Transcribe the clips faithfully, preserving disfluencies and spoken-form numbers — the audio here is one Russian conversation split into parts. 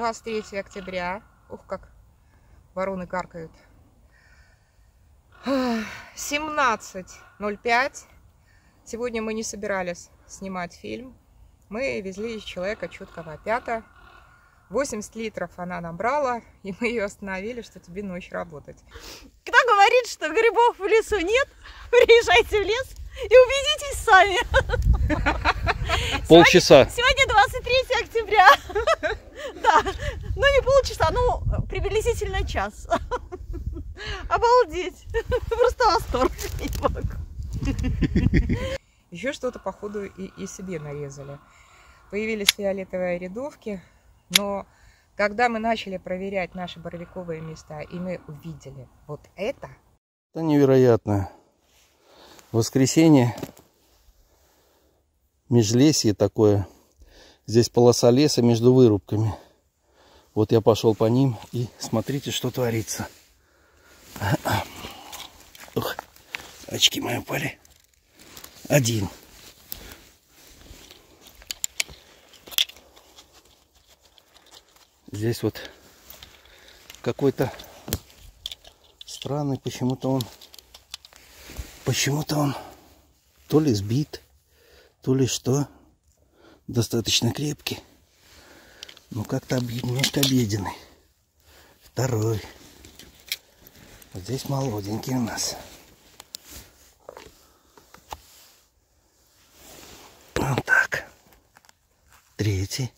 двадцать третье октября. Ух, как вороны каркают. семнадцать ноль пять. Сегодня мы не собирались снимать фильм. Мы везли человека чуткого опята. восемьдесят литров она набрала, и мы ее остановили, что тебе ночь работать. Кто говорит, что грибов в лесу нет, приезжайте в лес и убедитесь сами. Полчаса. Сегодня, сегодня двадцать третье октября. Да, ну не полчаса, ну приблизительно час. Обалдеть. Просто восторг. Не могу. Еще что-то, походу, и, и себе нарезали. Появились фиолетовые рядовки, но когда мы начали проверять наши боровиковые места, и мы увидели вот это... Это невероятно. Воскресенье, межлесье такое. Здесь полоса леса между вырубками. Вот я пошел по ним, и смотрите, что творится. Ух, очки мои упали. Один. Здесь вот какой-то странный, почему-то он, почему-то он то ли сбит, то ли что, достаточно крепкий, но как-то немножко объеденный. Второй. Вот здесь молоденький у нас. Вот так. Третий.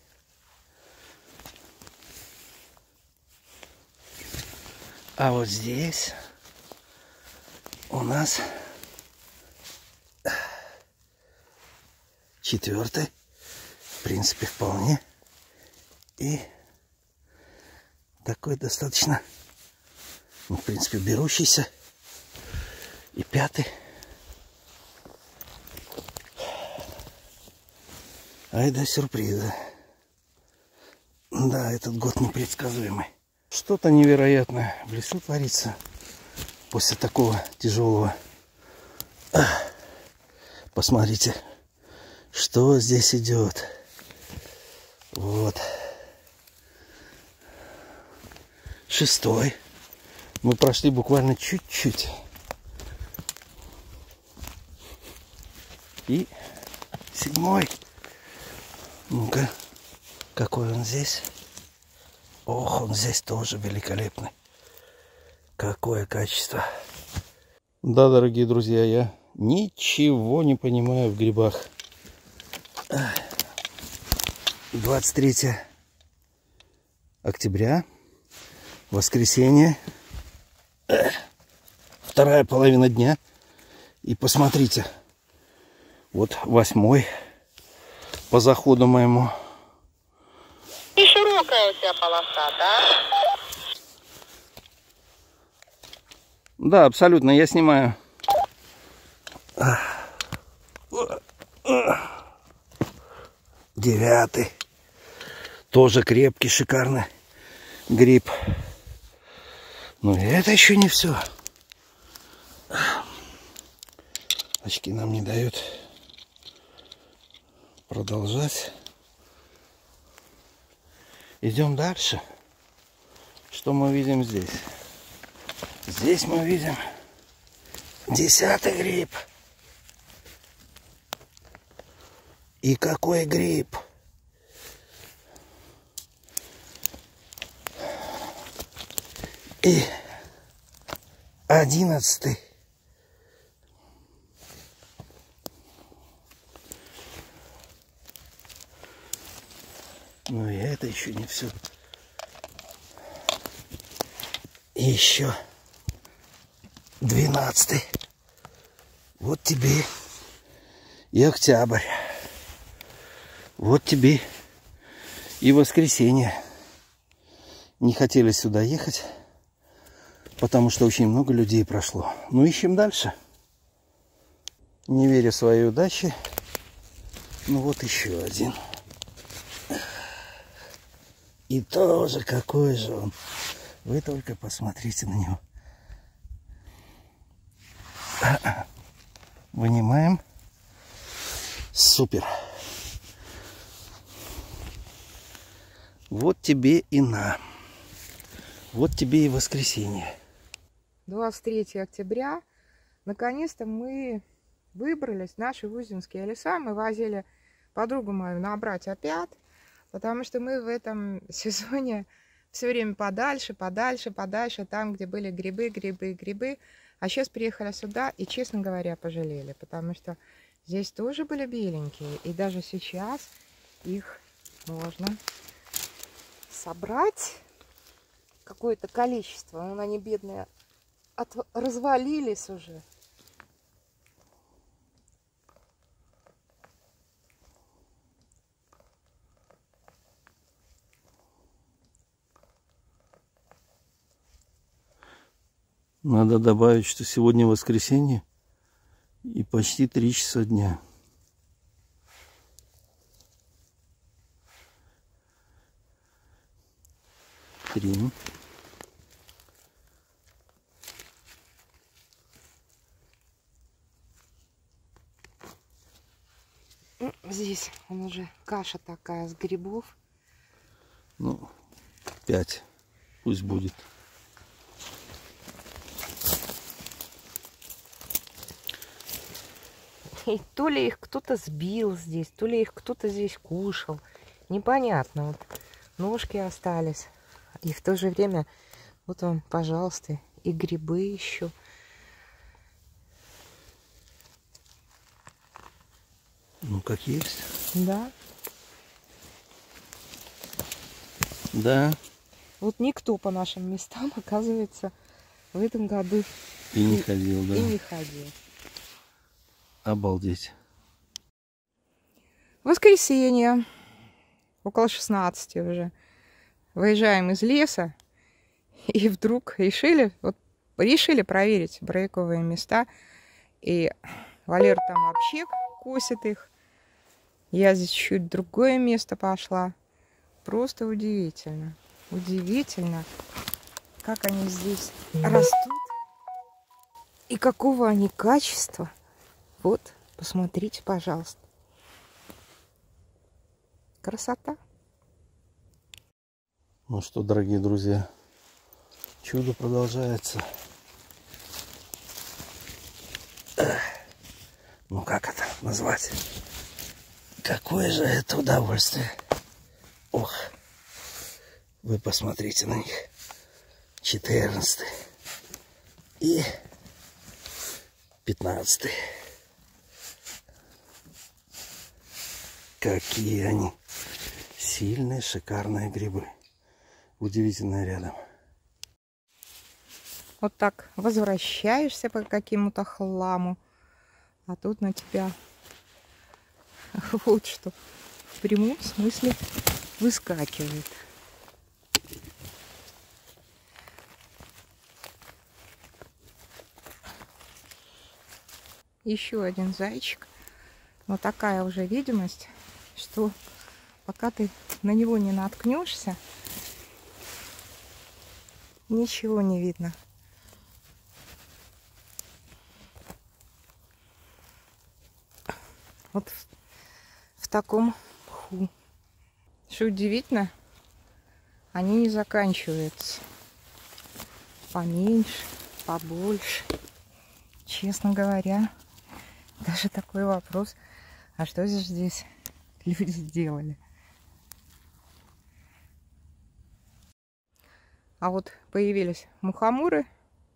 А вот здесь у нас четвертый. В принципе, вполне. И такой достаточно, ну, в принципе, берущийся. И пятый. Ай да сюрпризы. Да, этот год непредсказуемый. Что-то невероятное в лесу творится после такого тяжелого. Посмотрите, что здесь идет. Вот. Шестой. Мы прошли буквально чуть-чуть. И седьмой. Ну-ка, какой он здесь? Ох, он здесь тоже великолепный. Какое качество. Да, дорогие друзья, я ничего не понимаю в грибах. двадцать третье октября. Воскресенье. Вторая половина дня. И посмотрите. Вот восьмой. По заходу моему. И широкая у тебя полоса, да? Да, абсолютно, я снимаю. Девятый. Тоже крепкий, шикарный гриб. Но это еще не все. Очки нам не дают продолжать. Идем дальше. Что мы видим здесь? Здесь мы видим десятый гриб. И какой гриб! И одиннадцатый. Ну и это еще не все. И еще двенадцатый. Вот тебе и октябрь. Вот тебе и воскресенье. Не хотели сюда ехать, потому что очень много людей прошло. Ну, ищем дальше. Не веря в своей удаче. Ну вот еще один. И тоже какой же он. Вы только посмотрите на него. Вынимаем. Супер. Вот тебе и на. Вот тебе и воскресенье. двадцать третьего октября. Наконец-то мы выбрались в наши Узинские леса. Мы возили подругу мою набрать опять, потому что мы в этом сезоне все время подальше, подальше, подальше, там, где были грибы, грибы, грибы. А сейчас приехали сюда и, честно говоря, пожалели, потому что здесь тоже были беленькие. И даже сейчас их можно собрать какое-то количество. Но они, бедные, от... развалились уже. Надо добавить, что сегодня воскресенье и почти три часа дня. Три. Здесь он уже каша такая с грибов. Ну, пять. Пусть будет. И то ли их кто-то сбил здесь, то ли их кто-то здесь кушал. Непонятно. Вот ножки остались. И в то же время, вот вам, пожалуйста, и грибы еще. Ну, как есть. Да. Да. Вот никто по нашим местам, оказывается, в этом году И не ходил, да. и не ходил. Обалдеть. Воскресенье. Около шестнадцати уже. Выезжаем из леса. И вдруг решили, вот решили проверить брейковые места. И Валера там вообще косит их. Я здесь чуть другое место пошла. Просто удивительно. Удивительно, как они здесь растут. И какого они качества. Вот, посмотрите, пожалуйста. Красота. Ну что, дорогие друзья, чудо продолжается. Ну как это назвать? Какое же это удовольствие. Ох, вы посмотрите на них. четырнадцатый и пятнадцатый. Какие они сильные, шикарные грибы. Удивительно рядом. Вот так возвращаешься по какому-то хламу, а тут на тебя вот что в прямом смысле выскакивает. Еще один зайчик. Но такая уже видимость, что пока ты на него не наткнешься, ничего не видно. Вот в, в таком мху. Что удивительно, они не заканчиваются. Поменьше, побольше. Честно говоря, даже такой вопрос, а что же здесь люди сделали? А вот появились мухоморы.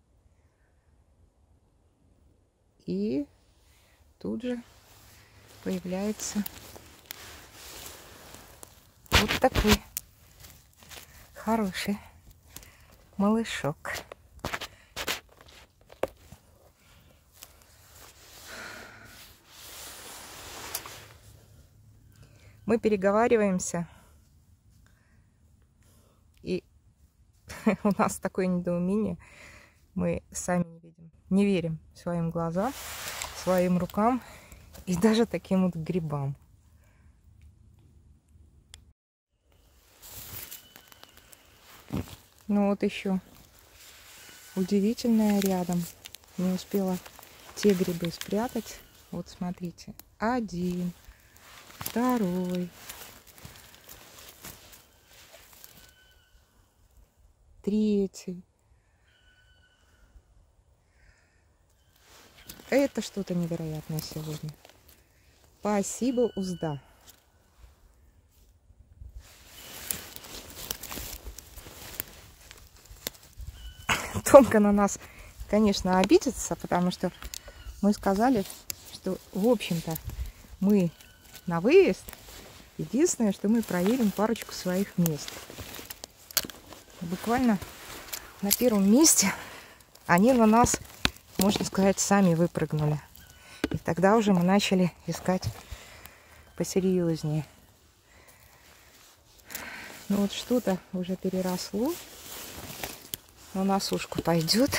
И тут же появляется вот такой хороший малышок. Мы переговариваемся, и у нас такое недоумение. Мы сами не видим, не верим своим глазам, своим рукам и даже таким вот грибам. Ну вот еще удивительное рядом. Не успела те грибы спрятать. Вот смотрите, один, второй, третий. Это что-то невероятное сегодня. Спасибо, узда. Томка на нас, конечно, обидится, потому что мы сказали, что, в общем-то, мы на выезд. Единственное, что мы проверим парочку своих мест. Буквально на первом месте они на нас, можно сказать, сами выпрыгнули. И тогда уже мы начали искать посерьезнее. Ну вот что-то уже переросло. Но на сушку пойдет.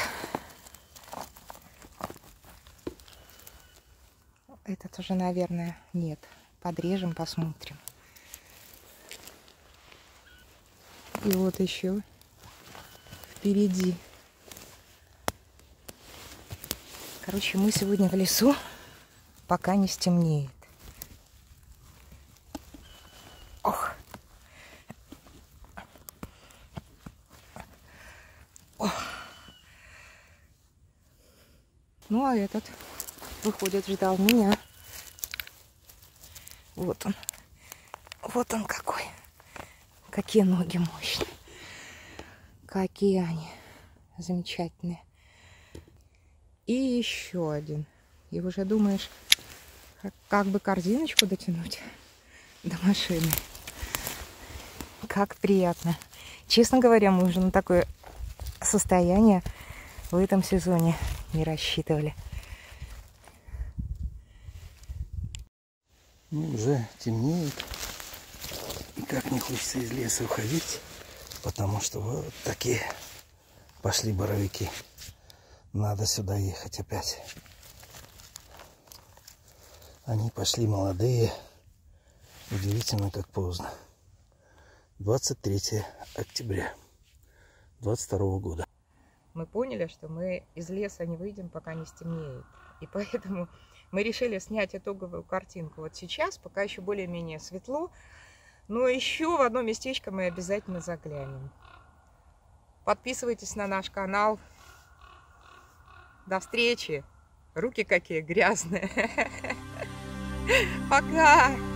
Этот уже, наверное, нет. Подрежем, посмотрим. И вот еще впереди. Короче, мы сегодня в лесу, пока не стемнеет. Ох. Ох. Ну, а этот, выходит, ждал меня. Вот он. Вот он какой. Какие ноги мощные. Какие они замечательные. И еще один. И уже думаешь, как, как бы корзиночку дотянуть до машины. Как приятно. Честно говоря, мы уже на такое состояние в этом сезоне не рассчитывали. Ну, уже темнеет. И как не хочется из леса уходить, потому что вот такие пошли боровики. Надо сюда ехать опять. Они пошли молодые. Удивительно, как поздно. двадцать третье октября двадцать второго года. Мы поняли, что мы из леса не выйдем, пока не стемнеет. И поэтому мы решили снять итоговую картинку вот сейчас, пока еще более-менее светло. Но еще в одно местечко мы обязательно заглянем. Подписывайтесь на наш канал. До встречи. Руки какие грязные. Пока.